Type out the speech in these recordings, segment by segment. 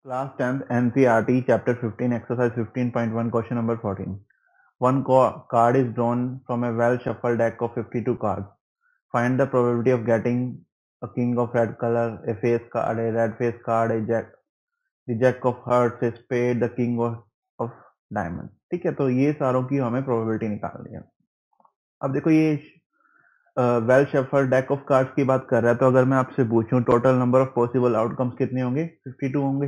Class 10th NCERT Chapter 15 Exercise 15.1 Question number 14. One card is drawn from a well shuffled deck of 52 cards. Find the probability of getting a king of red color, a face card, a red face card, a jack, the jack of hearts, a spade, the king of diamond. ठीक है, तो ये सारों की हमें probability निकालनी है. अब देखो ये well shuffled deck of cards की बात कर रहा है, तो अगर मैं आपसे पूछूं total number of possible outcomes कितने होंगे? 52 होंगे.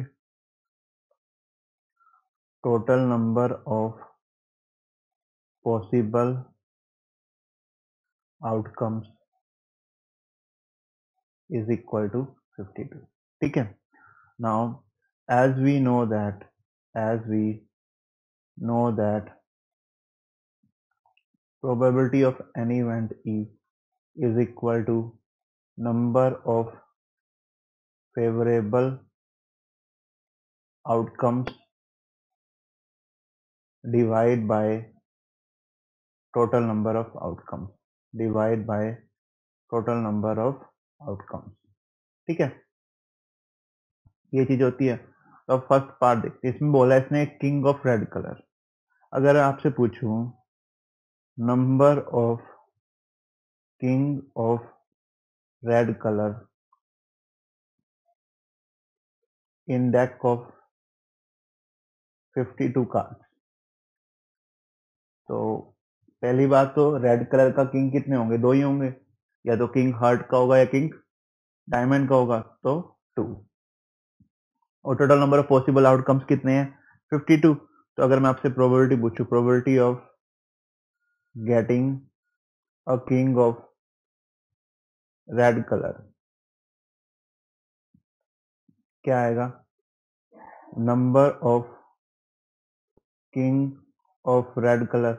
Total number of possible outcomes is equal to 52. ठीक है. Now as we know that probability of any event E is equal to number of favorable outcomes divided by total number of outcomes divided by total number of outcomes. ठीक है, ये चीज होती है. तो first part देखते हैं. इसमें बोला है इसने किंग ऑफ रेड कलर. अगर आपसे पूछूं number of king of red colour in deck of 52 cards, तो पहली बात तो रेड कलर का किंग कितने होंगे? दो ही होंगे. या तो किंग हार्ट का होगा या किंग डायमंड का होगा, तो 2. और total number of possible outcomes कितने हैं? 52. तो अगर मैं आपसे प्रोबेबिलिटी पूछूं, probability of getting a king of red colour, क्या आएगा? Number of king of red colour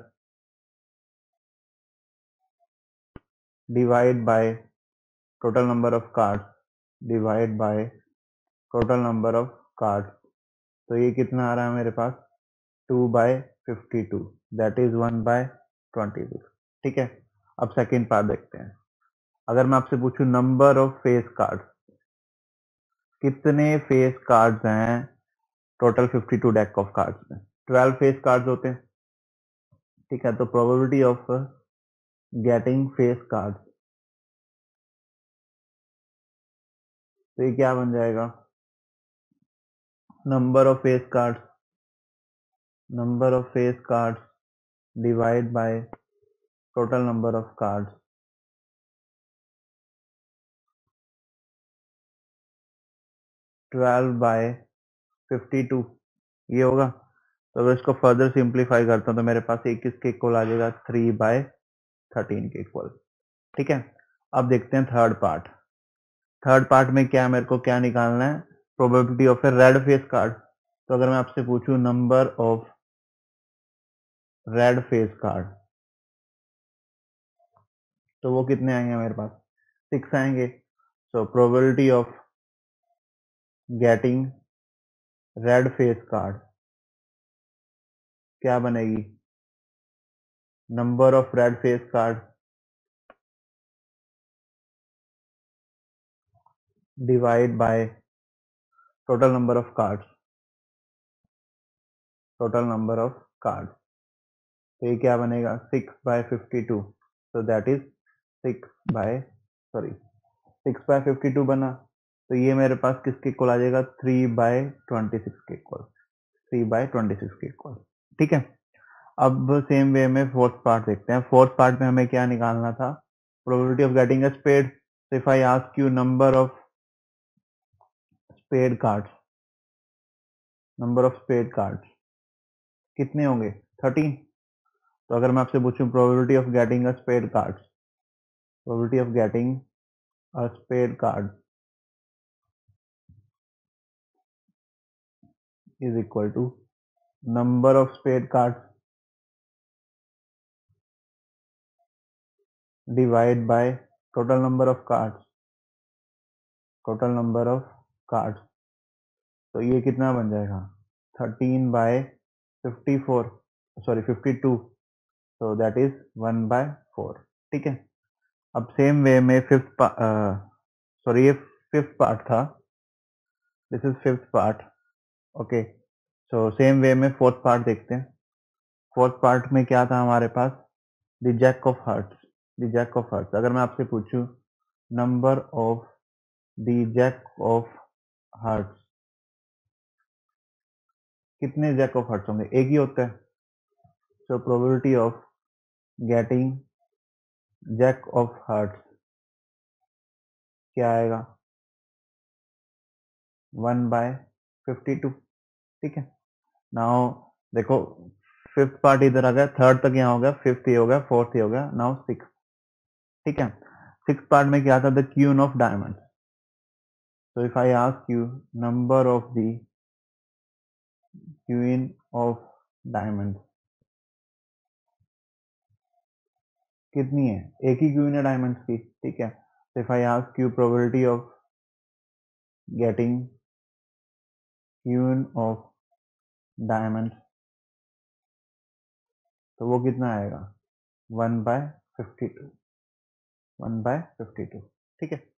divide by total number of cards divide by total number of cards. तो ये कितना आ रहा है मेरे पास? 2/52, दैट इज 1/26. ठीक है. अब सेकेंड पार्ट देखते हैं. अगर मैं आपसे पूछूं नंबर ऑफ फेस कार्ड्स, कितने फेस कार्ड्स हैं टोटल 52 डेक ऑफ कार्ड्स में? 12 फेस कार्ड्स होते हैं. ठीक है, तो probability of getting face cards, तो ये क्या बन जाएगा? Number of face cards divide by total number of cards. 12/52 ये होगा. तो अगर इसको फर्दर सिंप्लीफाई करता हूँ तो मेरे पास एक किसके इक्वल आ जाएगा? 3/13 के इक्वल. ठीक है. अब देखते हैं थर्ड पार्ट. थर्ड पार्ट में क्या मेरे को क्या निकालना है? Probability of a red face card. तो अगर मैं आपसे पूछूं number of red face card, तो वो कितने आएंगे मेरे पास? 6 आएंगे. So probability of getting red face card क्या बनेगी? Number of red face card divide by total number of cards. तो ये क्या बनेगा? 6/52. सो दैट इज 6/52 बना. तो ये मेरे पास किसके इक्वल आ जाएगा? 3/26 के इक्वल. 3/26 के इक्वल. ठीक है. अब सेम वे में फोर्थ पार्ट देखते हैं. फोर्थ पार्ट में हमें क्या निकालना था? Probability of getting a spade. So if I ask you number of spade cards कितने होंगे? 13. तो अगर मैं आपसे पूछूं probability of getting a spade card is equal to number of spade cards divide by total number of cards. तो ये कितना बन जाएगा? 52. So that is 1/4. ठीक है. अब सेम वे में ये फिफ्थ पार्ट था. This is fifth part. Okay, so same way में फोर्थ पार्ट देखते हैं। फोर्थ पार्ट में क्या था हमारे पास, the jack of hearts. The jack of hearts, अगर मैं आपसे पूछूं number of the jack of hearts, कितने जैक ऑफ हार्ट्स होंगे? एक ही होता है। So probability of getting jack of hearts क्या आएगा? 1/52। ठीक है, नाउ देखो फिफ्थ पार्ट इधर आ गया, थर्ड तक यहाँ हो गया, फिफ्थ ये हो गया, फोर्थ ये हो गया, नाउ सिक्स। ठीक है, सिक्स पार्ट में क्या था, the queen of diamond. So if I ask you number of the queen of diamond कितनी है? एक ही क्वीन है डायमंड्स की। ठीक है, तो if I ask you probability of getting queen of diamond, तो वो कितना आएगा? 1/52। 1/52। ठीक है,